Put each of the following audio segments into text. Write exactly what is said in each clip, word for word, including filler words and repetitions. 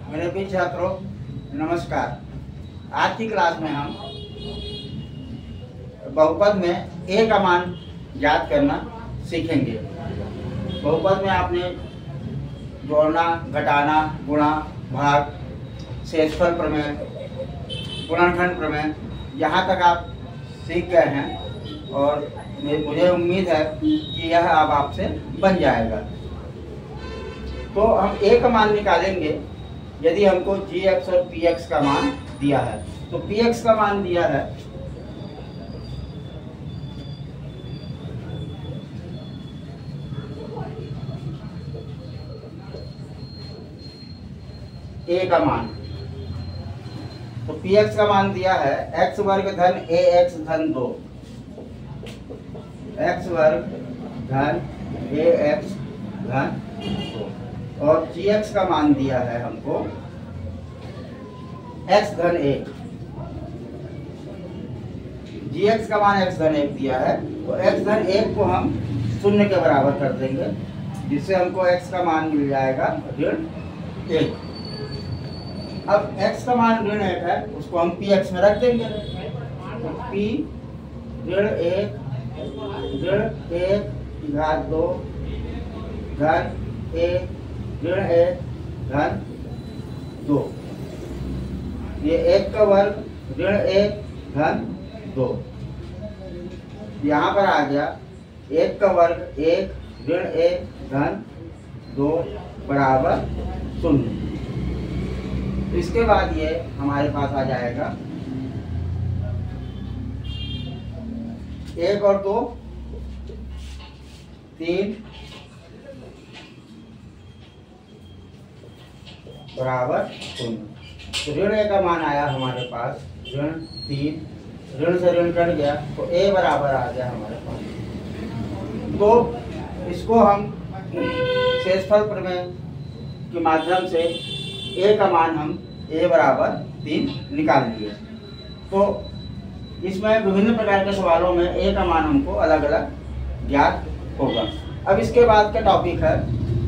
मेरे प्रिय छात्रों नमस्कार। आज की क्लास में हम बहुपद में ए का मान याद करना सीखेंगे। बहुपद में आपने जोड़ना, घटाना, गुणा, भाग, शेषफल प्रमेय, गुणनखंड प्रमेय यहाँ तक आप सीख गए हैं और मुझे उम्मीद है कि यह अब आपसे बन जाएगा। तो हम ए का मान निकालेंगे यदि हमको जी एक्स और पी एक्स का मान दिया है। तो पी एक्स का मान दिया है ए का मान, तो पी एक्स का मान दिया है एक्स वर्ग धन ए एक्स धन दो, एक्स वर्ग धन ए एक्स धन दो। और जी एक्स का मान दिया है हमको x धन एक, जी एक्स का मान x धन एक दिया है। तो x धन एक को हम शून्य के बराबर कर देंगे जिससे हमको x का मान मिल जाएगा ऋण एक। अब x का मान ऋण एक है उसको हम पी एक्स में रख देंगे। तो p ऋण एक ऋण एक घात दो धन एक ऋण एक धन दो, ये एक का वर्ग ऋण एक धन दो, यहाँ पर आ गया एक का वर्ग एक ऋण एक धन दो बराबर शून्य। इसके बाद ये हमारे पास आ जाएगा एक और दो तीन बराबर शून्य। तो ऋण ए का मान आया हमारे पास ऋण तीन, ऋण से ऋण कट गया तो ए बराबर आ गया हमारे पास। तो इसको हम शेषफल प्रमेय के माध्यम से ए का मान हम ए बराबर तीन निकाल लिए। तो इसमें विभिन्न प्रकार के सवालों में ए का मान हमको अलग अलग ज्ञात होगा। अब इसके बाद का टॉपिक है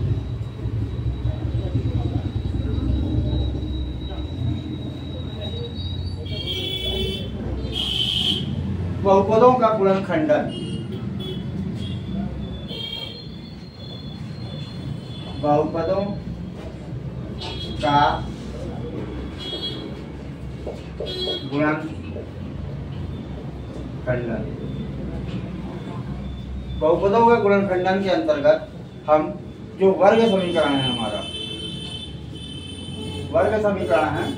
बहुपदों का गुणनखंडन। बहुपदों का गुणनखंडन। बहुपदों के गुणनखंडन के अंतर्गत हम जो वर्ग समीकरण है, हमारा वर्ग समीकरण है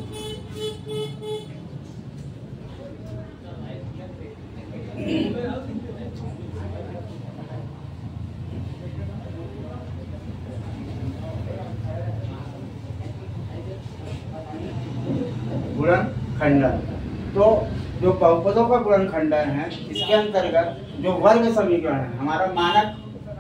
गुणनखंडन। तो जो बहुपदों का गुणनखंडन है इसके अंतर्गत जो वर्ग समीकरण है, हमारा मानक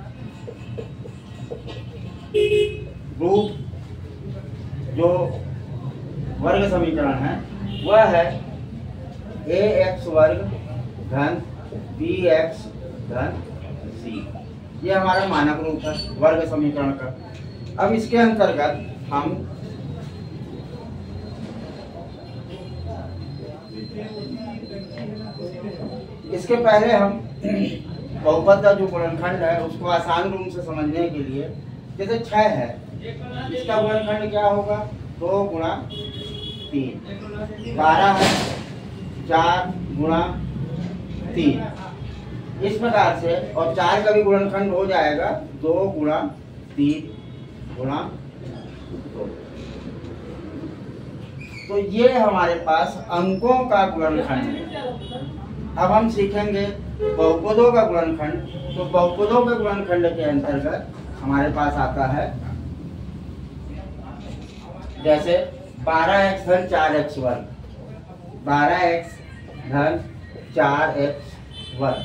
रूप जो वर्ग समीकरण है वह है ए एक्स वर्ग धन बी एक्स धन सी। ये हमारा मानक रूप है वर्ग समीकरण का। अब इसके अंतर्गत हम इसके पहले हम बहुपद का जो गुणनखंड है उसको आसान रूप से समझने के लिए, जैसे छह है इसका गुणनखंड क्या होगा, दो गुणा तीन। बारह है चार गुणा तीन, इस प्रकार से। और चार का भी गुणनखंड हो जाएगा दो गुणा तीन गुणा दो। तो ये हमारे पास अंकों का गुणनखंड है। अब हम सीखेंगे बहुपदों का गुणनखंड। तो बहुपदों के गुणनखंड के अंतर्गत हमारे पास आता है जैसे बारह एक्स धन चार एक्स वर्ग, बारह एक्स धन चार एक्स वर्ग।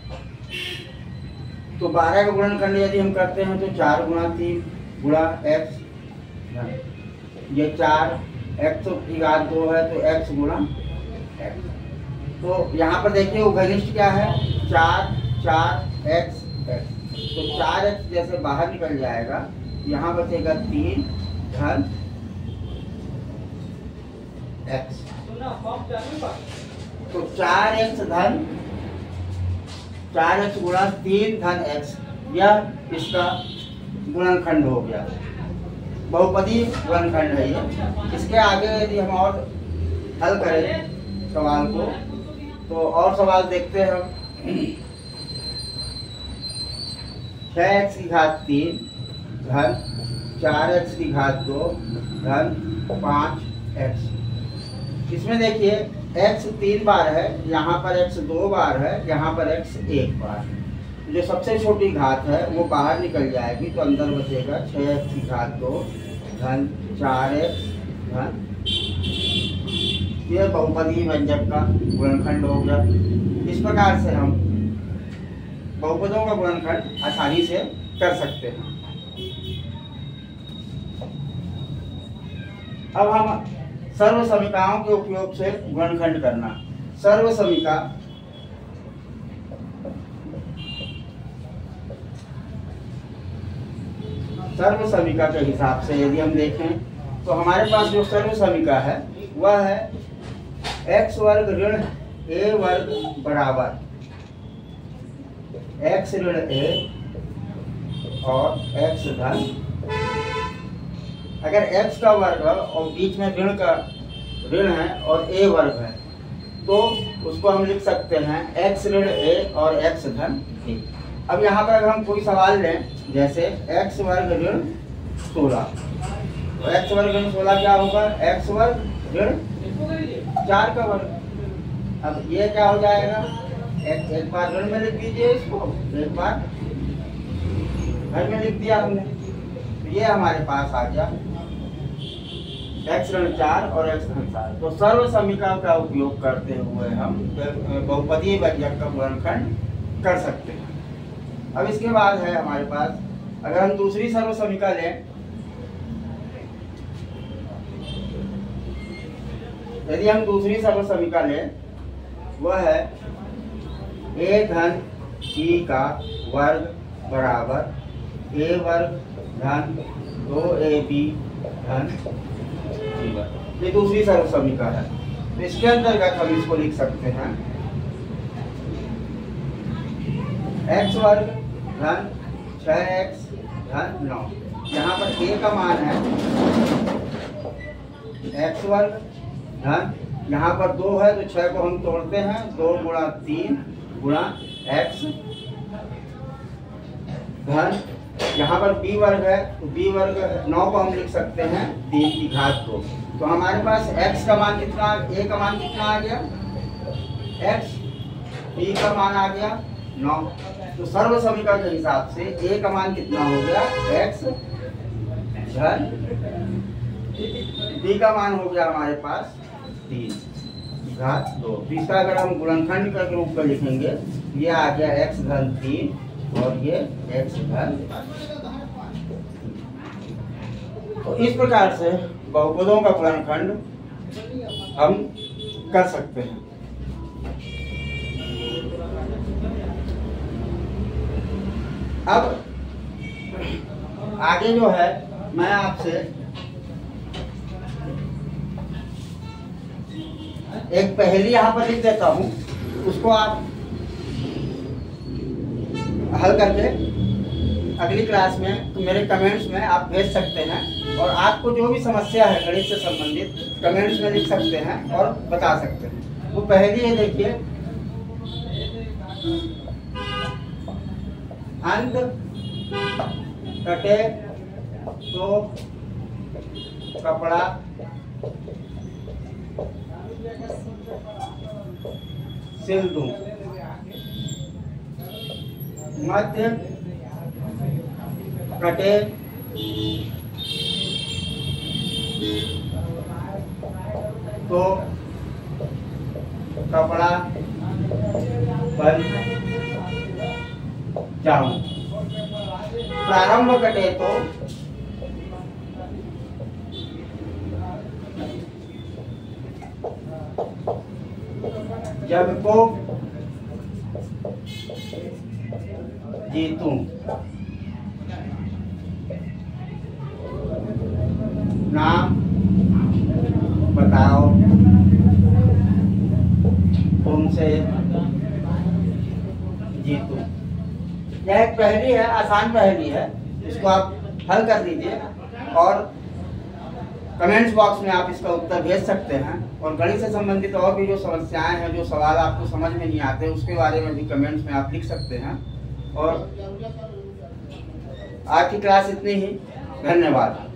तो बारह का गुणनखंड यदि हम करते हैं तो चार गुणा तीन गुणा एक्स धन, ये चार एक्स की घात दो है तो एक्स गुणा एक्स। तो यहाँ पर देखिए वो घनिष्ठ क्या है, चार चार एक्स एक्स। तो चार एक्स जैसे बाहर निकल जाएगा, यहाँ बचेगा तीन धन एक्स। तो चार एक्स धन चार एक्स गुणा तीन धन एक्स, यह इसका गुणनखंड हो गया, बहुपदी गुणनखंड है ये। इसके आगे यदि हम और हल करें सवाल को, तो और सवाल देखते हैं हम। छः एक्स की घात तीन धन चार एक्स की घात दो धन पाँच एक्स। इसमें देखिए x तीन बार है, यहाँ पर x दो बार है, यहाँ पर x एक बार है। जो सबसे छोटी घात है वो बाहर निकल जाएगी, तो अंदर बचेगा छः एक्स की घात दो धन चार एक्स धन, ये बहुपदी व्यंजक का गुणनखंड हो गया। इस प्रकार से हम बहुपदों का गुणनखंड आसानी से कर सकते हैं। अब हम सर्व समीकरणों के उपयोग से गुणनखंड करना। सर्व समीका सर्व समीका के हिसाब से यदि हम देखें तो हमारे पास जो सर्व समीका है वह है एक्स वर्ग ऋण ए वर्ग बराबर एक्स ऋण ए और एक्स धन, अगर x का वर्ग और बीच में ऋण का ऋण है और a वर्ग है, तो उसको हम लिख सकते हैं x ऋण a और x धन a। अब यहाँ पर अगर हम कोई सवाल लें, जैसे x वर्ग ऋण सोलह, तो x वर्ग ऋण सोलह क्या होगा, x वर्ग ऋण चार का वर्ग। अब ये क्या हो जाएगा, एक, एक बार ऋण में लिख दीजिए इसको, एक बार घर में लिख दिया हमने, तो ये हमारे पास आ गया एक्स ऋण चार और एक्स ऋण चार। तो सर्व समीकरण का उपयोग करते हुए हम बहुपदीय व्यंजक का गुणनखंड कर सकते हैं। अब इसके बाद है हमारे पास, अगर हम दूसरी सर्व समीकरण लें, यदि हम दूसरी सर्व समीकरण लें, वह है ए धन ई का वर्ग बराबर ए वर्ग धन दो ए बी धन, ये दूसरी सर्व समीकरण है। तो इसके अंतर्गत हम इसको लिख सकते हैं एक्स वर्ग धन छः एक्स धन नौ। यहाँ पर a का मान है एक्स वर्ग धन, यहाँ पर दो है तो छः को हम तोड़ते हैं, दो गुणा तीन गुणा एक्स धन, यहाँ पर b वर्ग है तो b वर्ग नौ को हम लिख सकते हैं तीन की घात दो। तो हमारे पास x का मान कितना, a का मान कितना आ गया x, b का मान आ गया नौ। तो सर्व समीकरण के हिसाब से a का मान कितना हो गया x धन, b का मान हो गया हमारे पास तीन की घात दो। तो इसका अगर हम गुणनखंड के रूप में लिखेंगे, ये आ गया x धन तीन और ये x धन। तो इस प्रकार से बहुपदों का गुणनखंड हम कर सकते हैं। अब आगे जो है मैं आपसे एक पहेली यहाँ पर लिख देता हूँ, उसको आप हल करके अगली क्लास में तो मेरे कमेंट्स में आप भेज सकते हैं, और आपको जो भी समस्या है गणित से संबंधित कमेंट्स में लिख सकते हैं और बता सकते हैं। वो पहेली है, देखिए, अंत कटे तो कपड़ा सिल दूं, मध्य कटे तो कपड़ा बन जाऊं, प्रारंभ कटे तो जग को जीतूं, नाम बताओ तुमसे जीतू। यह एक पहेली है, आसान पहेली है, इसको आप हल कर दीजिए और कमेंट्स बॉक्स में आप इसका उत्तर भेज सकते हैं। और गणित से संबंधित और भी जो समस्याएं हैं, जो सवाल आपको समझ में नहीं आते, उसके बारे में भी कमेंट्स में आप लिख सकते हैं। और आज की क्लास इतनी ही, धन्यवाद।